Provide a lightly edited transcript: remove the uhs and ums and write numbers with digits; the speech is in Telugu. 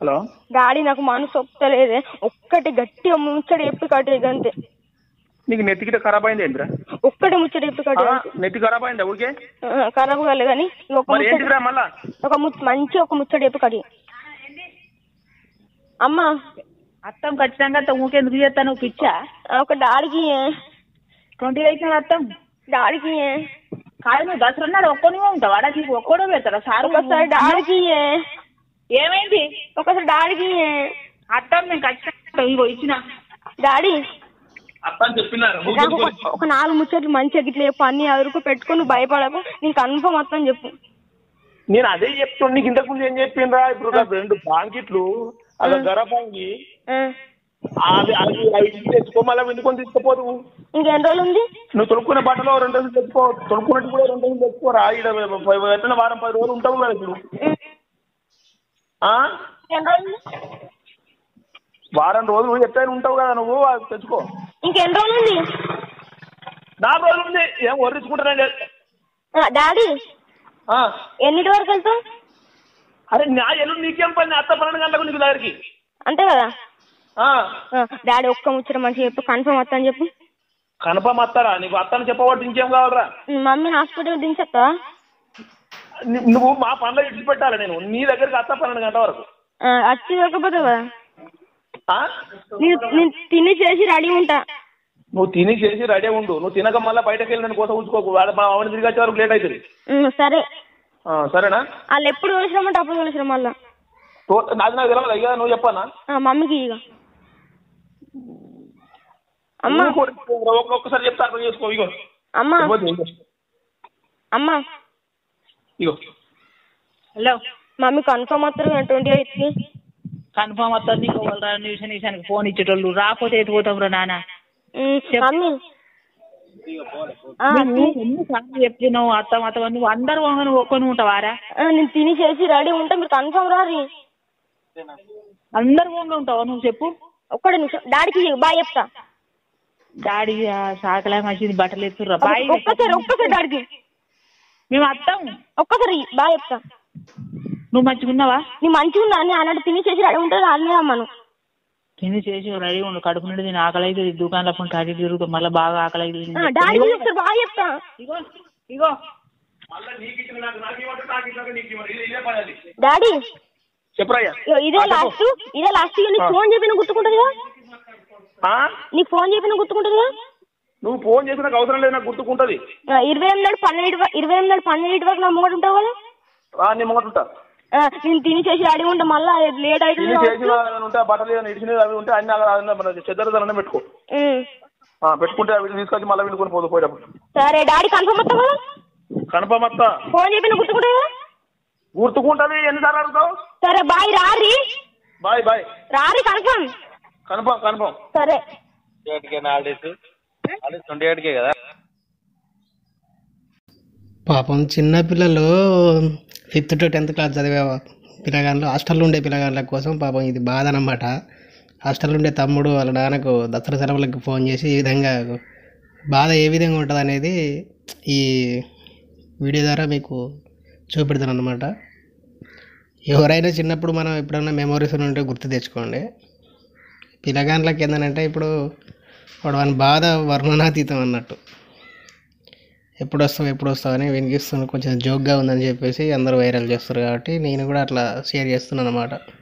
హలో డాడీ నాకు మనసు ఒప్పుతలేదే, ఒక్కటి గట్టిగా ముచ్చట చెప్పి కట్టే అంతే. నీకు నెత్తి గిట్ట ఖరాబ్ అయింది ఏంద్రా? ఒక్కటి ముచ్చట చెప్పి కట్టే. నెత్తి ఖరాబ్ అయిందా ఊరికే? ఖరాబ్ కాలేదు కానీ మంచి ఒక ముచ్చట చెప్పి కడి. అమ్మా అత్తం ఖచ్చితంగా ఊకెందుకు చేస్తాను పిచ్చా? ఒక డాడీకి 20 అయితే అత్తం డాడీకి కాదు. నువ్వు దసరా నాడు ఒక్కని ఉంటావు వాడా? నీకు ఒక్కడో పెడతారా సార్? ఒకసారి డాడీకి ఏమైంది? ఒకసారి డాడీకి అత్తం మేము ఖచ్చితంగా ఇగో ఇచ్చిన డాడీ చెప్పినారు. ఒక 4 ముచ్చట్లు మంచిగా గిట్ల చెప్పు, అన్ని అదురుకు పెట్టుకుని నువ్వు భయపడకు, నీకు కన్ఫర్మ్ మొత్తం చెప్పు. నేను అదే చెప్తాను నీకు. ఇంతకు ముందు ఏం చెప్పిండ్రా? ఇప్పుడు 2 బాంకిట్లు అలా గరబాంగి అవి తెచ్చుకో, మళ్ళీ వినుకొని తీసుకుపోదు. ఇంకెన్ని రోజులు ఉంది? నువ్వు తొడుక్కునే బట్టలో 2 రోజులు తెచ్చుకో, తొడుక్కున్నట్టు కూడా 2 రోజులు తెచ్చుకోరా. ఎట్లా వారం 10 రోజులు ఉంటావు కదా ఇప్పుడు. వారం రోజులు ఎట్లయినా ఉంటావు కదా నువ్వు, అది తెచ్చుకో. ఇంకెన్ని రోజులు ఉంది? 4 రోజులు ఉంది. ఏం వర్రించుకుంటానండి డాడీ. ఎన్నిటి వరకు వెళ్తావు? అరే నా ఎల్లుండి నీకేం పని? అత్త 12 గంటలకు నీకు దగ్గరికి అంతే కదా. డాడీ ఒక్క ముచ్చట మంచిగా చెప్పు, కన్ఫర్మ్ వస్తా అని చెప్పు. కన్ఫర్మ్ వస్తారా? నీకు అత్తని చెప్పబట్టి ఇంకేం కావాలరా? మమ్మీని హాస్పిటల్ దించేస్తా. నువ్వు మా పనులు ఇచ్చి పెట్టాలి. నేను నీ దగ్గరికి అత్త 12 గంటల వరకు వచ్చి దొరకపోతావు కదా. నేను తిని చేసి రెడీ ఉంటా. నువ్వు తిని చేసి రెడీ ఉండు. నువ్వు తినక మళ్ళీ బయటకు వెళ్ళి నన్ను కోసం ఉంచుకోకు. మా ఆవిడ తిరిగి వచ్చే వరకు లేట్ అవుతుంది. సరే సరేనా? వాళ్ళు ఎప్పుడు తోలిసినామంటే అప్పుడు తోలిసినా మళ్ళా. నాకు తెలియదు ఇక నువ్వు చెప్పానా? మమ్మీకి ఇక అమ్మా ఒక్కొక్కసారి చెప్తా, అర్థం చేసుకో. ఇగో అమ్మా అమ్మా ఇగో హలో మమ్మీ కన్ఫర్మ్ వస్తారు 28 కి. కన్ఫర్మ్ వస్తారు. నీకు నిమిషానికి ఫోన్ ఇచ్చేటోళ్ళు రాకపోతే ఎటు పోతాం రా నాన్న? మమ్మీ ఎన్నిసార్లు చెప్తున్నావు అత్తం అత్తం? నువ్వు అందరు నువ్వు ఒక్కని ఉంటావారా? నేను తిని చేసి రెడీ ఉంటా, మీరు కన్ఫర్మ్ రారి. అందరు వంగ ఉంటావా నువ్వు? చెప్పు. ఒక్కడే నిమిషం డాడీకి బాయ్ చెప్తా. డాడీ సాకలా మంచిది బట్టలు ఎత్తుర్రా బాయ్. ఒక్కసారి డాడీకి మేము అత్తం. ఒక్కసారి బాయ్ చెప్తా. నువ్వు మంచిగా ఉన్నావా? నీ మంచిగా ఉన్నా అని అన్నట్టు తిని చేసి రెడీ ఉంటుంది అన్నీ అమ్మను. తిని చేసి రెడీ ఉండు. కడుపు నుండి నేను ఆకలి అవుతుంది. దుకాణంలో ఫోన్ కాటి తిరుగుతాం, మళ్ళీ బాగా ఆకలి అవుతుంది. డాడీ ఒకసారి బాయ్ చెప్తా. ఇగో ఇగో డాడీ చెప్పరాయ్యా. ఇదే లాస్ట్ నీకు ఫోన్ చెప్పిన గుర్తుకుంటుంది కదా? నీకు ఫోన్ చెప్పిన గుర్తుకుంటుంది కదా? నువ్వు ఫోన్ చేసి నాకు అవసరం లేదు, నాకు గుర్తుకుంటది. 28 వరకు నా ముంగట ఉంటావు కదా? నీ ముంగట ఉంటా. నేను తిని చేసి రెడీ ఉంటా, మళ్ళీ లేట్ అవుతుంది. బట్టలు ఇడిచినవి అవి ఉంటే అన్ని చెద్దరదన పెట్టుకో. పెట్టుకుంటే అవి తీసుకొచ్చి మళ్ళీ వినుకొని పోదు పోయేటప్పుడు. సరే డాడీ కన్ఫర్మ్ వస్తా కదా? కన్ఫర్మ్ వస్తా. ఫోన్ చెప్పిన గుర్తుకుంటుంది కదా? గుర్తుకుంటది. ఎన్నిసార్లు అడుగుతావు? సరే బాయ్ రారి. బాయ్ బాయ్ రారి కన్ఫర్మ్. కన్ఫర్మ్. సరే 28కే కదా. పాపం చిన్నపిల్లలు 5th to 10th క్లాస్ చదివే పిల్లగాళ్ళు, హాస్టల్లో ఉండే పిల్లగాళ్ళ కోసం పాపం ఇది బాధ అన్నమాట. హాస్టల్లో ఉండే తమ్ముడు వాళ్ళ నాన్నకు దసరా సెలవులకు ఫోన్ చేసి ఈ విధంగా బాధ ఏ విధంగా ఉంటుంది అనేది ఈ వీడియో ద్వారా మీకు చూపెడతాను అన్నమాట. ఎవరైనా చిన్నప్పుడు మనం ఎప్పుడైనా మెమోరీస్ ఉంటే గుర్తు తెచ్చుకోండి. పిల్లగాళ్ళకి ఏంటంటే ఇప్పుడు వాడి బాధ వర్ణనాతీతం అన్నట్టు. ఎప్పుడు వస్తావు అని వినిపిస్తుంది. కొంచెం జోక్గా ఉందని చెప్పేసి అందరూ వైరల్ చేస్తారు కాబట్టి నేను కూడా అట్లా షేర్ చేస్తున్నాను అన్నమాట.